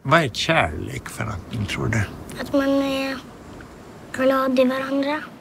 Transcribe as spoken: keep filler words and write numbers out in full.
Vad är kärlek för någonting, tror du? Att man är glad i varandra.